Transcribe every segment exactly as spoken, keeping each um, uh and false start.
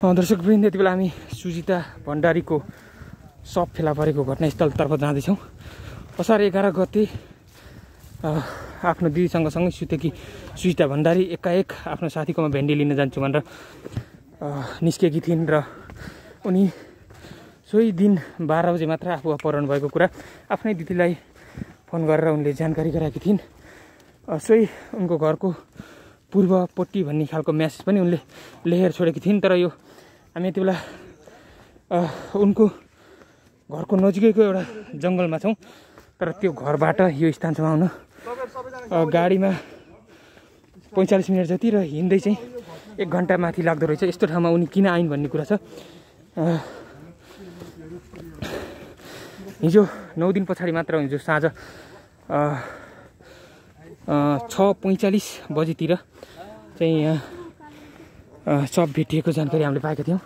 दर्शकवृन्द, यति बेला हामी सुजिता भण्डारीको सब फेला परेको घटनास्थलतर्फ जाँदैछौँ। असार एघार गते आफ्नो दिदीसँग सँगै सुतेकी सुजिता भण्डारी एकाएक आफ्नो साथीकोमा भेन्डी लिन जान्छु भनेर निस्केकी थिइन् र उनी सोही दिन बाह्र बजे मात्र आफू अपहरण भएको कुरा आफ्नै दिदीलाई फोन गरेर उनले जानकारी गराएकी थिइन्। सोही उनको घरको पूर्वपट्टि भन्ने खालको म्यासेज पनि उनले लेखेर छोडेकी थिइन्। तर यो हामी यति बेला उनको घरको नजिकैको एउटा जङ्गलमा छौँ। तर त्यो घरबाट यो स्थानसम्म आउन गाडीमा पैँचालिस मिनट जति र हिँड्दै चाहिँ एक घन्टा माथि लाग्दो रहेछ। यस्तो ठाउँमा उनी किन आइन् भन्ने कुरा छ। हिजो नौ दिन पछाडि मात्र हिजो साँझ छ पैँचालिस बजीतिर चाहिँ यहाँ सब भेटिएको जानकारी हामीले पाएका थियौँ।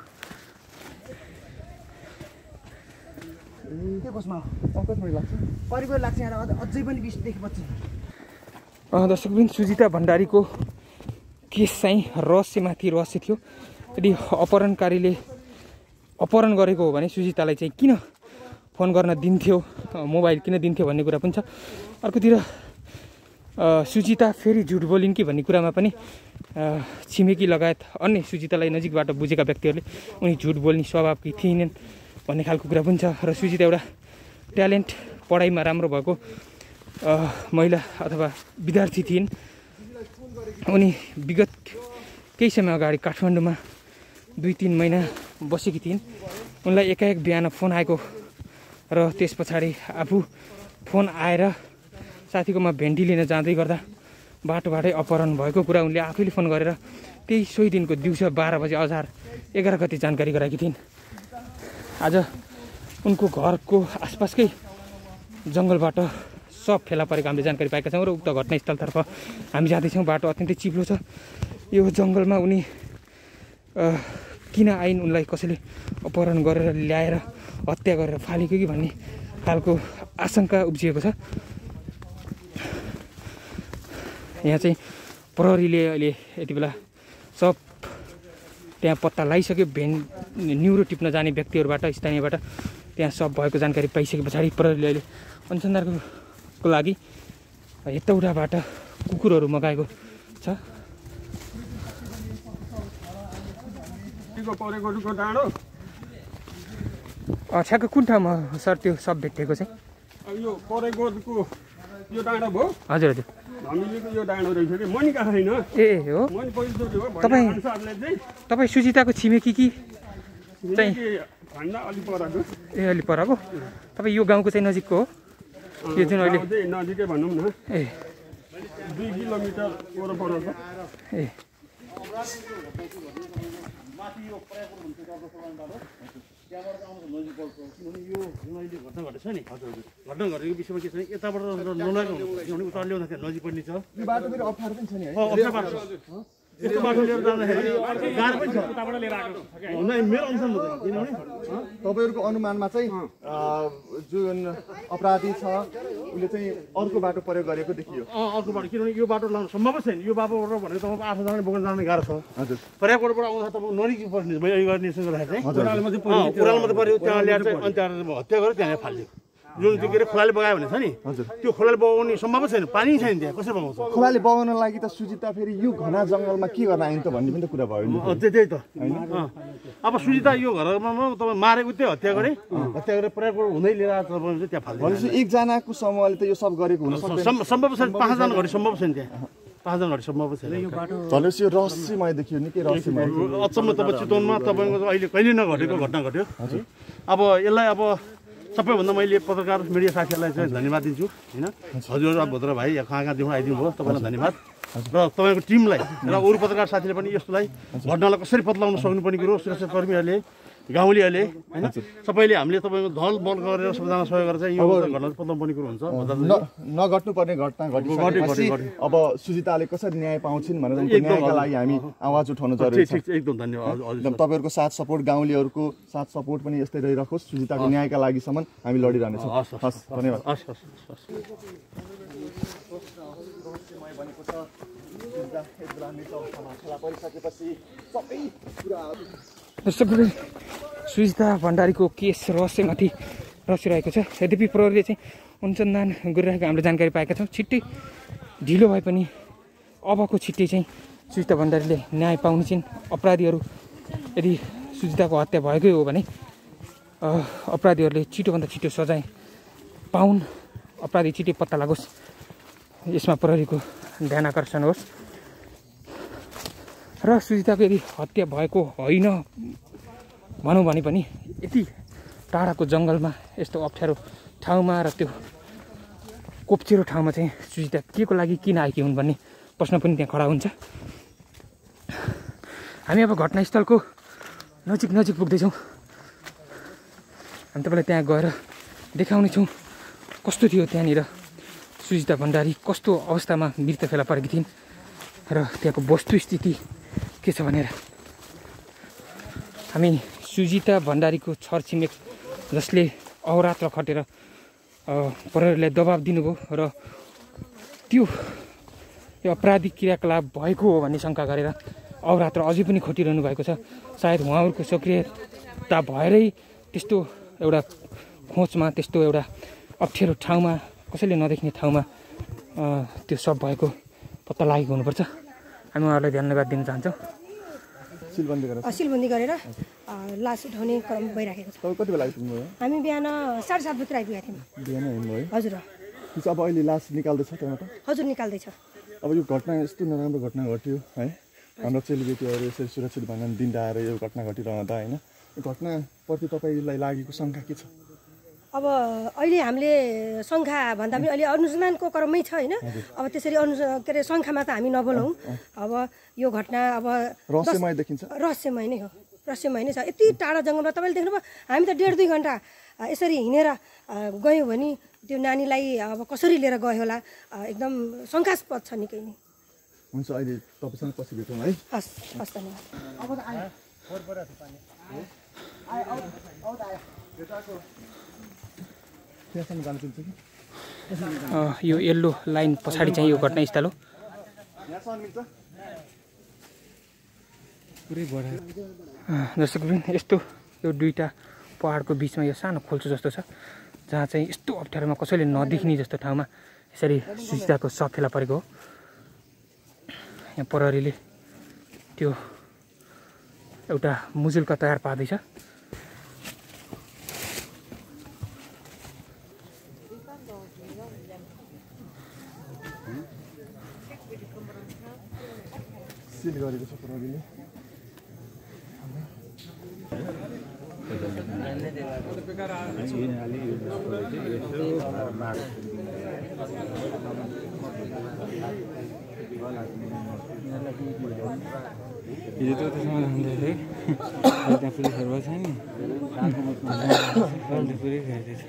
दर्शकबिन, सुजिता भण्डारीको केस चाहिँ रहस्यमाथि रहस्य थियो। यदि अपहरणकारीले अपहरण गरेको हो भने सुजितालाई चाहिँ किन फोन गर्न दिन्थ्यो, मोबाइल किन दिन्थ्यो भन्ने कुरा पनि छ। अर्कोतिर सुजिता फेरि झुट बोलिन् कि भन्ने कुरामा पनि छिमेकी लगायत अन्य सुजितालाई नजिकबाट बुझेका व्यक्तिहरूले उनी झुट बोल्ने स्वभावकी थिएनन् भन्ने खालको कुरा पनि छ। र सुजिता एउटा ट्यालेन्ट, पढाइमा राम्रो भएको महिला अथवा विद्यार्थी थिइन्। उनी विगत केही समय अगाडि काठमाडौँमा दुई तिन महिना बसेकी थिइन्। उनलाई एकाएक बिहान फोन आएको र त्यस पछाडि आफू फोन आएर साथीकोमा भेन्डी लिन जाँदै गर्दा बाटोबाटै अपहरण भएको कुरा उनले आफैले फोन गरेर त्यही सोही दिनको दिउँसो बाह्र बजे असार एघार गते जानकारी गराएकी थिइन्। आज उनको घरको आसपासकै जङ्गलबाट सब फेला परेको हामीले जानकारी पाएका छौँ र उक्त घटनास्थलतर्फ हामी जाँदैछौँ। बाटो अत्यन्तै चिप्लो छ। यो जङ्गलमा उनी किन आइन्, उनलाई कसैले अपहरण गरेर ल्याएर हत्या गरेर फालेको कि भन्ने खालको आशंका उब्जिएको छ। यहाँ चाहिँ प्रहरीले अहिले यति बेला सब त्यहाँ पत्ता लगाइसक्यो। भेन न्युरो टिप्न जाने व्यक्तिहरूबाट, स्थानीयबाट त्यहाँ सब भएको जानकारी पाइसके पछाडि प्रहरीले अहिले अनुसन्धानको लागि यताउताबाट कुकुरहरू मगाएको छ। ठ्याक्क कुन ठाउँमा सर त्यो सब भेटिएको चाहिँ? यो परेकोको यो डाँडा भयो। हजुर हजुर, हामीको यो डाँडा रहेछ कि मनिका छैन। ए हो, तपाईँ तपाईँ सुजिताको छिमेकी कि चाहिँ? अलि पराको। ए अलि पराको। तपाईँ यो गाउँको चाहिँ नजिकको हो? यो जुन अहिले नजिकै भनौँ न, ए दुई किलोमिटर वरपर छ। ए यो अहिले घटना घटेछ नि, घटना घटेको विषयमा के छ भने यताबाट नलाग्यो उता ल्याउँदाखेरि नजिक पर्ने छ। यो बाटो फेरि अप्ठ्यारो पनि छ नि है। अप्ठ्यारो बाटो छ। यस्तो बाटो लिएर जाँदाखेरि गाह्रो पनि छ। उताबाट लिएर आएको नै मेरो अनुसार हो। किनभने तपाईँहरूको अनुमानमा चाहिँ जुन अपराधी छ उसले चाहिँ अर्को बाटो प्रयोग गरेको देखियो। अर्को बाटो, किनभने यो बाटो लाउनु सम्भव छैन। यो बाटोबाट भनेको तपाईँको आफूसँग बोकेर जान गाह्रो छ। हजुर, पर्यावरणबाट आउँदा तपाईँ नजिक पर्ने मैले यो गर्नेसँग गर्दाखेरि चाहिँ उडाल मात्रै पऱ्यो, त्यहाँ ल्याएर चाहिँ अनि त्यहाँ हत्या गरेर त्यहाँ फाल्यो। जुन त्यो के अरे खोलाले बगायो भने छ नि, त्यो खोलाले बगाउने सम्भव छैन। पानी छैन त्यहाँ, कसरी बगाउँछ? खोलाले बगाउन लागि त सुजिता फेरि यो घना जङ्गलमा के गर्न आइन् त भन्ने पनि त कुरा भयो नि। त्यही त अब सुजिता यो घरमा तपाईँ मारेको त्यही हत्या गरे, हत्या गरेर पर्यावरण हुँदै लिएर तपाईँ त्यहाँ फाल्यो। भनेपछि एकजनाको समूहले त यो सब गरेको हुन सक्दैन। सम्भव छैन, पाँचजना घडी सम्भव छैन त्यहाँ, पाँचजना घडी सम्भव छैन। भनेपछि यो रहस्यमय देखियो, निकै रहस्यमय। अचम्म तपाईँ चितवनमा तपाईँको अहिले कहिले नघटेको घटना घट्यो। अब यसलाई अब सबैभन्दा मैले पत्रकार मिडिया साथीहरूलाई चाहिँ धन्यवाद दिन्छु होइन। हजुर अब भद्र भाइ कहाँ कहाँदेखि आइदिनु भयो, तपाईँलाई धन्यवाद। र तपाईँको टिमलाई र अरू पत्रकार साथीले पनि यस्तोलाई घटनालाई कसरी पत्लाउन सक्नुपर्ने कुरो सुरक्षाकर्मीहरूले, गाउँलेहरूले होइन, सबैले हामीले तपाईँको दल बल गरेर सबैजना सहयोग गरेर चाहिँ यो घटना पत्लाउनु पर्ने कुरो हुन्छ। नघट्नुपर्ने घटना घटिसकेपछि अब सुजिताले कसरी न्याय पाउँछिन् भनेर न्यायका लागि हामी आवाज उठाउनु जरुरी छ। एकदम धन्यवाद। तपाईँहरूको साथ सपोर्ट, गाउँलेहरूको साथ सपोर्ट पनि यस्तै रहिरहोस्। सुजिताको न्यायका लागिसम्म हामी लडिरहनेछौँ। हस्, धन्यवाद। हस् हस् हस्। परिसकेपछि सबै कुरा दर्शकहरू सुजिता भण्डारीको केस रहस्यमाथि रसिरहेको छ। यद्यपि प्रहरीले चाहिँ अनुसन्धान गरिरहेको हामीले जानकारी पाएका छौँ। छिट्टै ढिलो भए पनि अबको छिट्टै चाहिँ सुजिता भण्डारीले न्याय पाउने छिन्। अपराधीहरू यदि सुजिताको हत्या भएकै हो भने अपराधीहरूले छिटोभन्दा छिटो सजाय पाउन्, अपराधी छिटै पत्ता लागोस्, यसमा प्रहरीको ध्यान आकर्षण होस्। र सुजिताको यदि हत्या भएको होइन भनौँ भने पनि यति टाढाको जङ्गलमा यस्तो अप्ठ्यारो ठाउँमा र त्यो कोप्चेरो ठाउँमा चाहिँ सुजिता के को लागि किन आएकी हुन् भन्ने प्रश्न पनि त्यहाँ खडा हुन्छ। हामी अब घटनास्थलको नजिक नजिक पुग्दैछौँ। हामी तपाईँलाई त्यहाँ गएर देखाउने छौँ कस्तो थियो त्यहाँनिर सुजिता भण्डारी, कस्तो अवस्थामा मृत्यु फेला परेकी थिइन् र त्यहाँको वस्तुस्थिति के छ भनेर। हामी सुजिता भण्डारीको छरछिमेक जसले अहोरात्र खटेर प्रहरीलाई दबाब दिनुभयो र त्यो यो अपराधिक क्रियाकलाप भएको हो भन्ने शङ्का गरेर अहोरात्र अझै पनि खटिरहनु भएको छ। सायद उहाँहरूको सक्रियता भएरै त्यस्तो एउटा खोजमा, त्यस्तो एउटा अप्ठ्यारो ठाउँमा, कसैले नदेख्ने ठाउँमा त्यो सब भएको पत्ता लागेको हुनुपर्छ। हामी उहाँहरूलाई धन्यवाद दिन चाहन्छौँ। सिलबन्दी गरेर लास उठाउने क्रम भइराखेको छ। कति बेला आइपुग्नुभयो? हामी बिहान साढे सात बजी आइपुगेका थियौँ। बिहान हिँड्नुभयो? हजुर। अब अहिले लास निकाल्दैछ त्यहाँबाट? हजुर, निकाल्दैछ। अब यो घटना यस्तो नराम्रो घटना घट्यो है, हाम्रो चेलीबेटीहरू यसरी सुरक्षित भन्न दिन आएर यो घटना घटिरहँदा होइन, यो घटनाप्रति तपाईँलाई लागेको शङ्का के छ? अब अहिले हामीले शङ्का भन्दा पनि अहिले अनुसन्धानको क्रममै छ होइन। अब त्यसरी अनु के अरे शङ्कामा त हामी नबोलौँ। अब यो घटना अब रहस्यमय देखिन्छ। रहस्यमय नै हो, रहस्यमय नै छ। यति टाढा जङ्गलमा तपाईँले देख्नुभयो, हामी त डेढ दुई घन्टा यसरी हिँडेर गयौँ भने त्यो नानीलाई अब कसरी लिएर गयो होला, एकदम शङ्कास्पद छ निकै नै। हुन्छ, अहिले तपाईँसँग पछि भेटौँ है। हस् हस्, धन्यवाद। यो येल्लो लाइन पछाडि चाहिँ यो घटनास्थल हो। दर्शकवृन्द, यस्तो यो दुईवटा पहाडको बिचमा यो सानो खोल्चो जस्तो छ, जहाँ चाहिँ यस्तो अप्ठ्यारोमा कसैले नदेख्ने जस्तो ठाउँमा यसरी सुजिताको शव फेला परेको हो। यहाँ प्रहरीले त्यो एउटा मुजुल्का तयार पार्दैछ। सिल गरेको छ प्रहरीले। हिजो त त्यसमा हुँदै थियो, त्यहाँ पुलिसहरू भएको छैन नि, पुरै खाइदिएछ।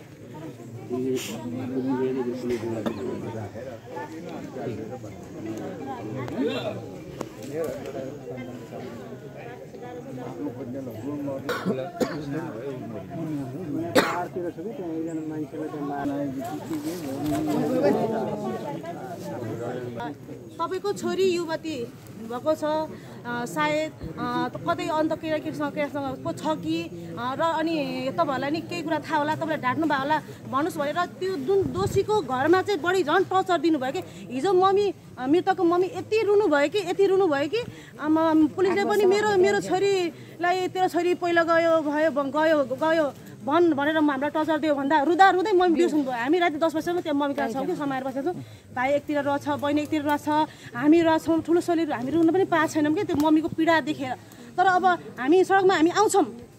तपाईँको छोरी युवती भएको छ, सायद कतै अन्त केटाकेटीसँग केटासँग पो छ कि र अनि तपाईँहरूलाई नि केही कुरा थाहा होला, तपाईँलाई ढाँट्नु भयो होला भन्नुहोस् भनेर त्यो जुन दोषीको घरमा चाहिँ बढी झन् टर्चर दिनुभयो कि। हिजो मम्मी मृतकको मम्मी यति रुनु भयो कि यति रुनु भयो कि पुलिसले पनि मेरो मेरो छोरीलाई तेरो छोरी पहिला गयो भयो गयो गयो भन् भनेर हामीलाई टर्चर दियो भन्दा रुँदा रुँदै मम्मी बिर्सनु भयो। हामी राति दस बजीसम्म त्यहाँ मम्मी कहाँ छौँ कि समाएर बसेको छौँ। भाइ एकतिर रहेछ, बहिनी एकतिर रहेछ, हामी रहेछौँ, ठुलो छोरीहरू हामी रुन पनि पाएको छैनौँ कि त्यो मम्मीको पीडा देखेर। तर अब हामी सडकमा हामी आउँछौँ,